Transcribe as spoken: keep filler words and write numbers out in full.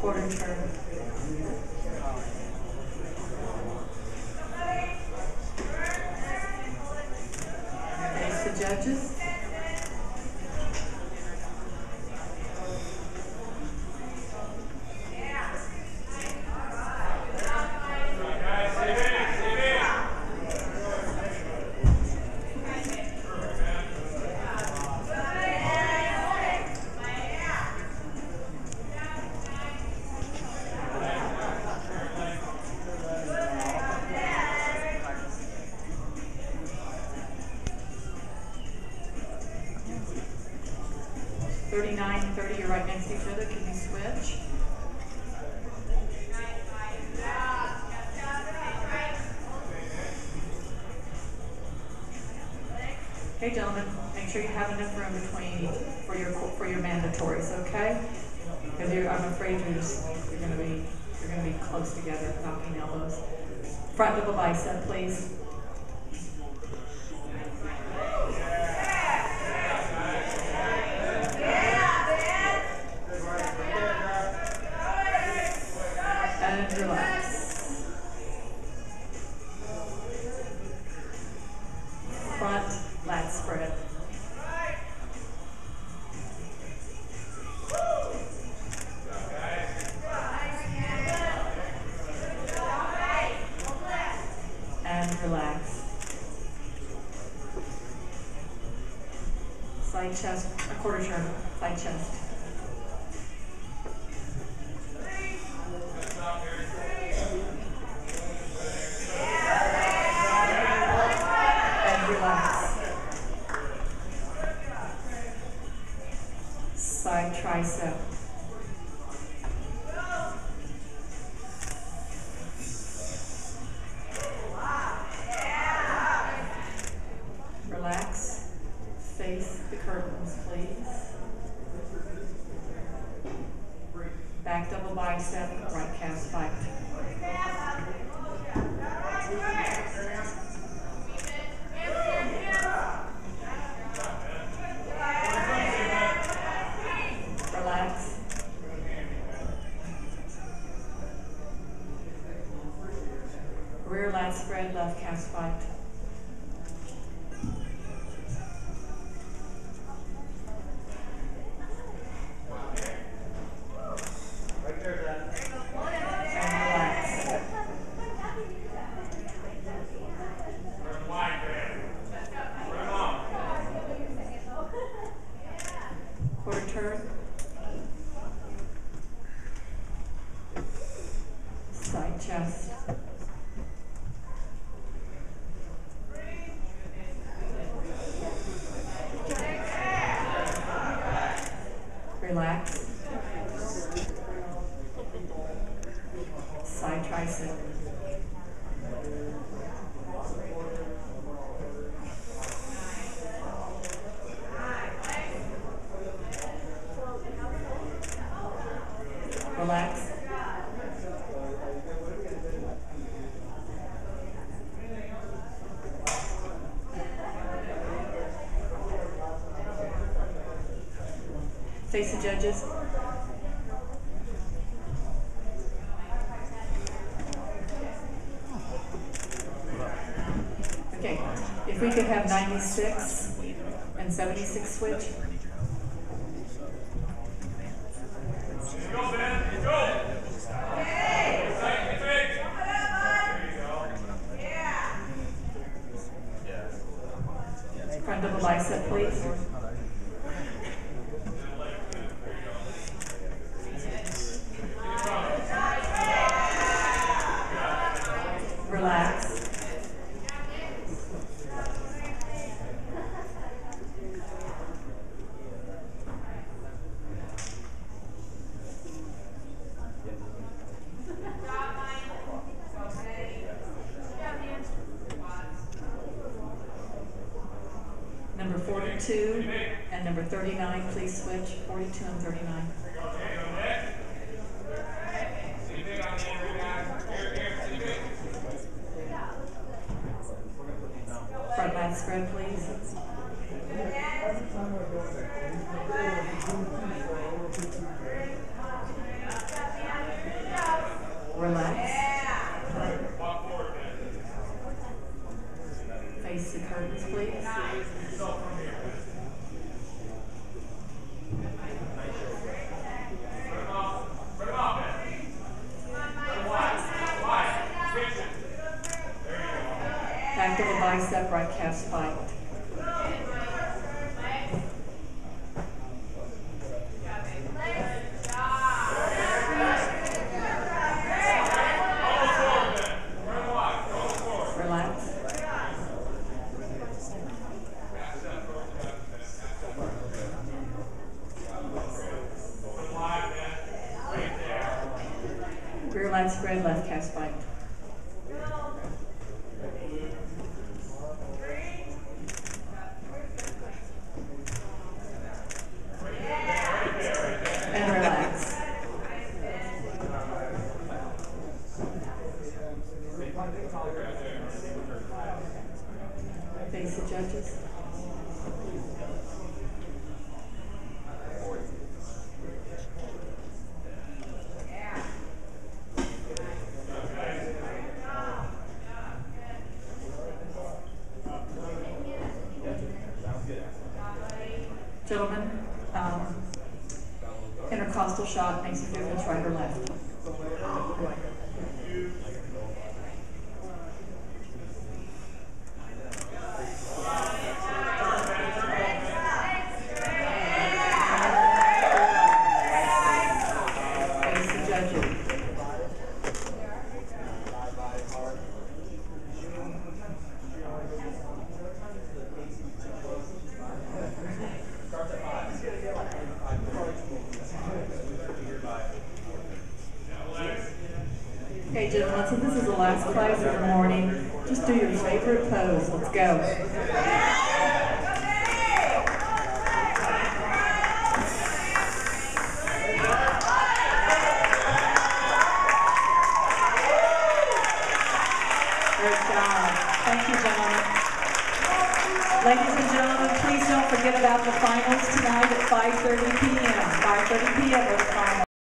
Quarter turn. Face the judges. thirty-nine and thirty, you're right next to each other. Can you switch? Okay, gentlemen, make sure you have enough room between for your for your mandatories, okay? Because I'm afraid you're just you're gonna be you're gonna be close together, knocking elbows. Front double bicep, please. And relax. Front lat spread. And relax. Side chest, a quarter turn, side chest. And relax. Side tricep. Relax. Face the curtains, please. Back double bicep, right calf spiked. Relax. Rear lat spread, left calf spiked. Quarter turn. Side chest. Relax. Side tricep. Relax. Face the judges. Okay, if we could have ninety-six and seventy-six switch. Front double bicep, please. Relax. Number forty-two and number thirty-nine, please switch. forty-two and thirty-nine. Front lat spread, please. Relax. Face the curtains, please. Back of the bicep, right calf spiked. Relax. Rear lat spread, left calf spiked. And relax. Face the judges. Gentlemen, um, intercostal shot makes a difference, right or left. Face the judges. Okay, gentlemen, so this is the last class of the morning. Just do your favorite pose. Let's go.